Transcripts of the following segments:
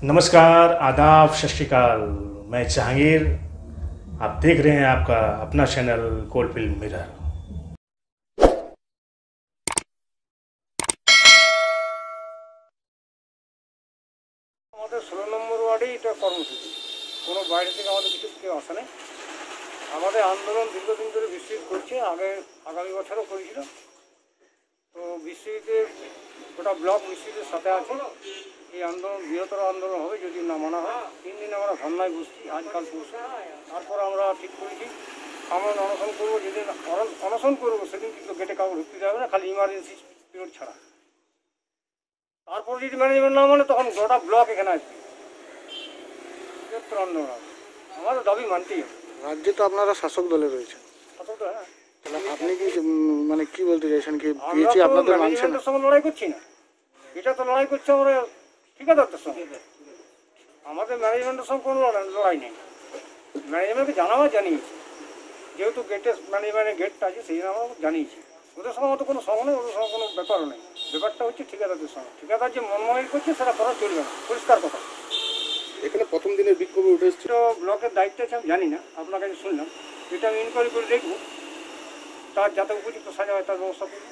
नमस्कार, आदाब, सत श्री अकाल। मैं जहांगीर। आप देख रहे हैं आपका अपना चैनल कोलफील्ड मिरर। আমাদের 16 নম্বর ওয়ার্ডেই এটা কর্মসূচি। কোনো বাইরে থেকে আমাদের কিছু কেউ আসে নাই। আমাদের আন্দোলন দীর্ঘদিন ধরে বিস্তৃত করছে, আগামী বছরও করেছিল। তো বিস্তৃতিতে গোটা ব্লক বিস্তৃতির সাথে আছে। এই আন্দোলন বৃহত্তর আন্দোলন হবে যদি না মানা হয়। 3 দিন আমরা ধর্নায় বসছি, আজকাল পরশু। তারপর আমরা ঠিক করেছি আমরা অনশন করবো। যেদিন অনশন করবো সেদিন কিন্তু গেটে কাউকে ঢুকতে যাবে না, খালি ইমার্জেন্সি পিরিয়ড ছাড়া। তারপর যদি ম্যানেজমেন্ট না মানে তখন গোটা ব্লক এখানে আসবে। বৃহত্তর আন্দোলন হবে। আমাদের দাবি মানতেই হবে। রাজ্যে তো আপনারা শাসক দলে রয়েছে, শাসক তো হ্যাঁ। তাহলে আপনি কি মানে কি বলতে চাইছেন কি পিএইচি আপনাদের মানছে না? ম্যানেজমেন্টের সঙ্গে লড়াই করছি না, এটা তো লড়াই করছে আমরা ঠিকাদারদের সঙ্গে। আমাদের ম্যানেজমেন্টের সঙ্গে কোনো লড়াই নেই। ম্যানেজমেন্টকে জানিয়েছি, যেহেতু ম্যানেজমেন্টের গেটটা আছে সেই জন্য আমরা জানিয়েছি। ওদের সঙ্গে আমাদের কোনো সঙ্গে নেই, ওদের সঙ্গে কোনো ব্যাপারও নেই। ব্যাপারটা হচ্ছে ঠিকাদারদের সঙ্গে। ঠিকাদার যে মনমানি করছে সেটা করা চলবে না, পরিষ্কার কথা। এখানে প্রথম দিনের বিক্ষোভে উঠে এসেছিল তো ব্লকের দায়িত্ব আছে আমি জানি না, আপনার কাছে শুনলাম। এটা আমি ইনকোয়ারি করে দেখবো, তার যাতে উপযুক্ত সাজা হয় তার ব্যবস্থা করবো।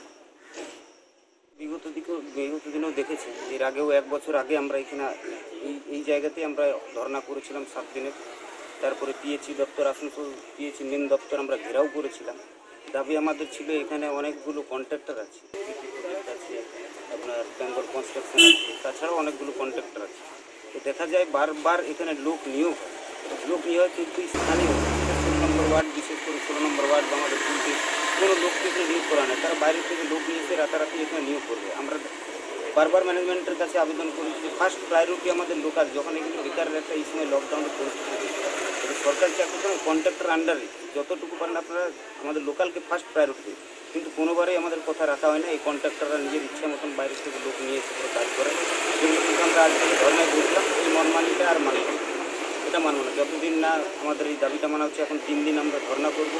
বিগত দিনেও দেখেছি, এর আগেও 1 বছর আগে আমরা এখানে এই জায়গাতে আমরা ধর্ণা করেছিলাম 7 দিনের। তারপরে পিএইচি দপ্তর, আসানসোল পিএইচি মেন দপ্তর আমরা ঘেরাও করেছিলাম। দাবি আমাদের ছিল এখানে অনেকগুলো কন্ট্রাক্টর আছে, আছে আপনার বেঙ্গল কনস্ট্রাকশন আছে, তাছাড়াও অনেকগুলো কন্ট্রাক্টর আছে। তো দেখা যায় বারবার এখানে লোক নিয়োগ হয় কিন্তু স্থানীয় 16 নম্বর ওয়ার্ড, বিশেষ করে 16 নম্বর ওয়ার্ড বা আমাদের পুলকে কোনো লোককে এখানে নিয়োগ করা নেই। তারা বাইরে থেকে লোক নিয়ে এসে রাতারাতি এখানে নিয়োগ করবে। আমরা বারবার ম্যানেজমেন্টের কাছে আবেদন করেছি, ফার্স্ট প্রায়োরিটি আমাদের লোকাল। যখন এখানে বেকারের একটা এই সময় লকডাউনের পরিস্থিতি, সরকারি চাকরি করেন কন্ট্রাক্টর আন্ডারে যতটুকু পারেন আপনারা আমাদের লোকালকে ফার্স্ট প্রায়োরিটি দিন। কিন্তু কোনোবারেই আমাদের কথা রাখা হয় না। এই কন্ট্রাক্টররা নিজের ইচ্ছা মতন বাইরে থেকে লোক নিয়ে এসে করে কাজ করে। যেগুলো কিন্তু আমরা আজ থেকে ধর্নায় বলছিলাম, এই মনমানিটা আর মানব না, এটা মানব না। যতদিন না আমাদের এই দাবিটা মানা হচ্ছে, এখন 3 দিন আমরা ধর্না করবো,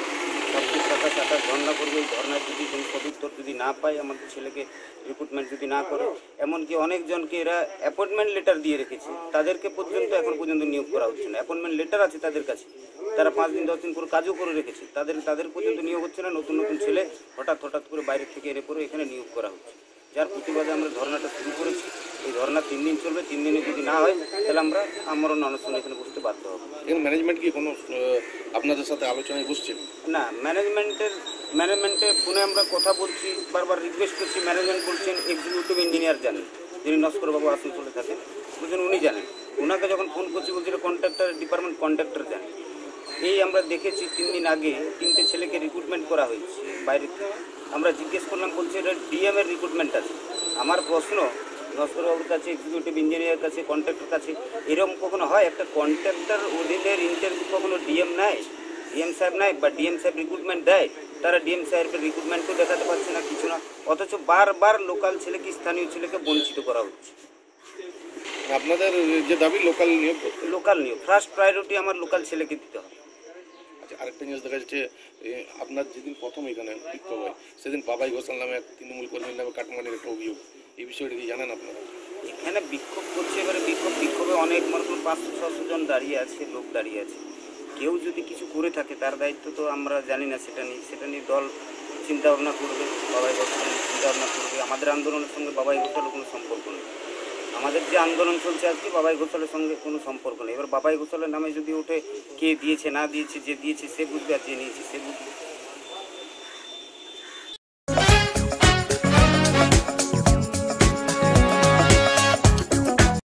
27-28 ধর্না করবো। এই ধর্নায় যদি কোনো সদুত্তর যদি না পায়, আমাদের ছেলেকে রিক্রুটমেন্ট যদি না করে, এমনকি অনেকজনকে এরা অ্যাপয়েন্টমেন্ট লেটার দিয়ে রেখেছে, তাদেরকে এখন পর্যন্ত নিয়োগ করা হচ্ছে না। অ্যাপয়েন্টমেন্ট লেটার আছে তাদের কাছে, তারা 5 দিন 10 দিন করে কাজও করে রেখেছে, তাদের পর্যন্ত নিয়োগ হচ্ছে না। নতুন ছেলে হঠাৎ করে বাইরে থেকে এনে পরে এখানে নিয়োগ করা হচ্ছে, যার প্রতিবাদে আমরা ধর্নাটা শুরু করেছি। এই ধর্না 3 দিন চলবে। 3 দিনে যদি না হয় তাহলে আমরা অনশন এখানে বসতে বাধ্য হবো। ম্যানেজমেন্ট কি কোনো আপনাদের সাথে আলোচনায় বসছে না, ম্যানেজমেন্টে ফোনে আমরা কথা বলছি, বারবার রিকোয়েস্ট করছি। ম্যানেজমেন্ট বলছেন এক্সিকিউটিভ ইঞ্জিনিয়ার জানেন, যিনি নস্করবাবু আসানসোলে থাকেন, বলছেন উনি জানেন। ওনাকে যখন ফোন করছি বলছিল কন্ট্রাক্টর ডিপার্টমেন্ট কন্ট্রাক্টর জানেন। এই আমরা দেখেছি 3 দিন আগে 3টে ছেলেকে রিক্রুটমেন্ট করা হয়েছে বাইরে থেকে। আমরা জিজ্ঞেস করলাম, বলছে এটা ডিএম এর রিক্রুটমেন্ট আছে। আমার প্রশ্ন, নস্করবাবুর কাছে, এক্সিকিউটিভ ইঞ্জিনিয়ারের কাছে, কন্ট্রাক্টর কাছে এরকম কখনো হয়? একটা কন্ট্রাক্টর অধীনের ইন্টারভিউ কখনো ডিএম নেয়, ডিএম সাহেব নেয়, বা ডিএম সাহেব রিক্রুটমেন্ট দেয়? তারা ডিএম সাহেবের রিক্রুটমেন্টও দেখাতে পারছে না, কিছু না। অথচ বারবার লোকাল ছেলেকে, স্থানীয় ছেলেকে বঞ্চিত করা হচ্ছে। আপনাদের যে দাবি লোকাল নিয়োগ, ফার্স্ট প্রায়োরিটি আমার লোকাল ছেলেকে দিতে হবে। আচ্ছা, আরেকটা জিনিস দেখা যাচ্ছে, আপনার যেদিন প্রথম এখানে বিক্ষোভ হয় সেদিন বাবাই ঘোষাল নামে এক তৃণমূল কর্মীর নামে কাটমানির একটা অভিযোগ, এই বিষয়টা কি জানেন আপনারা? এখানে বিক্ষোভ করছে, এবারে বিক্ষোভে অনেক মানুষ 500-600 জন দাঁড়িয়ে আছে, লোক দাঁড়িয়ে আছে। কেউ যদি কিছু করে থাকে তার দায়িত্ব তো আমরা জানি না, সেটা নিয়ে দল চিন্তাভাবনা করবে, বাবাই ঘোষাল চিন্তাভাবনা করবে। আমাদের আন্দোলনের সঙ্গে বাবাই ঘোষালের কোনো সম্পর্ক নেই। আমাদের যে আন্দোলন চলছে আজকে, বাবাই ঘোষালের সঙ্গে কোনো সম্পর্ক নেই। এবার বাবাই ঘোষালের নামে যদি ওঠে, কে দিয়েছে না দিয়েছে, যে দিয়েছে সে বুঝবে, আর যে নিয়েছে সে বুঝবে।